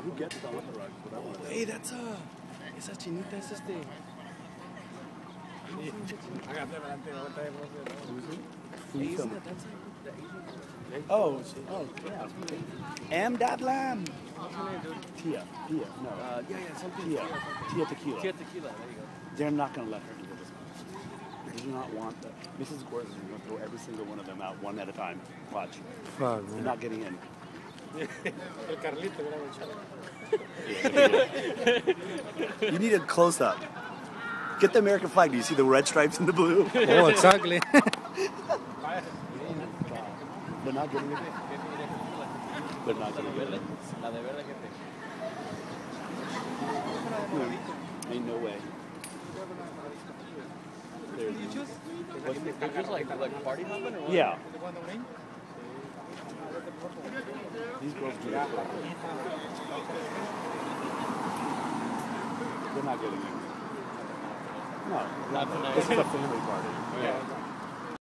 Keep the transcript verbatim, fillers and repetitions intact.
Who gets the Orthodox? Oh, hey, that's a... Esa chinita es este... Who's Asian, it? Oh, oh, yeah. M. Dot Lam. What's her name, dude? Tia. Tia. No. Uh, yeah, yeah, something. Tia. Tia Tequila. Tia Tequila, there you go. They're not going to let her do this much. They do not want that. Missus Gores is going to throw every single one of them out one at a time. Watch. Fuck, They're man. not getting in. El Carlito, You need a close-up. Get the American flag. Do you see the red stripes and the blue? Oh, exactly. They're not getting it. They're not getting it. La de verde que te... Ain't no way. There's, They're just like, like party hopping or what? yeah. These girls do that. They're not getting it. No. Not tonight. This is a family party. Yeah.